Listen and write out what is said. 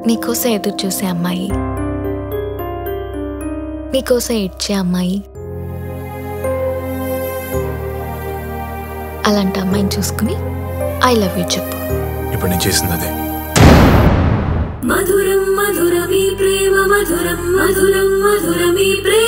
నీకోసం ఎదురు చూసే అమ్మాయి, నీకోసం ఏడ్చే అమ్మాయి, అలాంటి అమ్మాయిని చూసుకుని ఐ లవ్ యూ చెప్పు. ఇప్పుడు నేను చేసింది అదే. మధురం మధురమీ ప్రేమ మధురం మధురం మధురమీ ప్రేమ.